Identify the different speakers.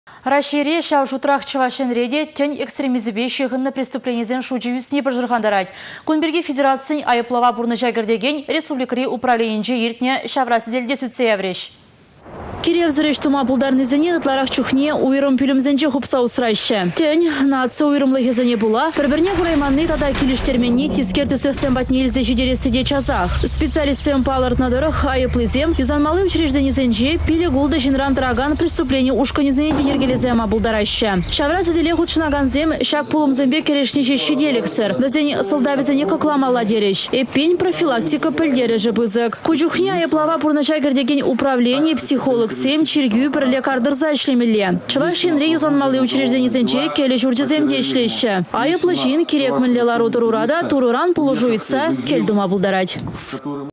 Speaker 1: Рашире шау шутрах чывашен реде тень экстремизбе шегінні преступленезен шуджиюсіне біржірғандарад. Кунберге федерациян айыплава бұрны жагірдеген республикари управленінже ертіне шаврасыделде сүтсе явреш. Киревзіреш тума бұлдарнызыне ұтларақ чухне уйрым пүлімзінже хупса усрайшы. Тень нация уйрымлы хезіне була, бір-бірне құрайманны тада келіштерменне тискерті сөксен батне елзе жедересіде чазақ. Специалистсен палыртнадырық айыплызем, юзанмалы учрежденезенже пиле гулды жинран тұраган преступление ушканезіне денергелезема бұлдарайшы. Шаврасыделе худшынаганзем шак пулымзембе керешнеше шеделіксір. Бізден сылдавезіне кокламала дереш. Эппен профилактика пілдері жыбызық. Кучухне айыплава бұрныша кердеген управление психолог Сем чергю бірле кардырза ішлемелі. Чывашенре юзанмалы учрежденезенче келі жүрдіземде ішлеші. Айыплы жин керек мінлелар отырурада туруран пулы жуйтса келдума бұлдарад.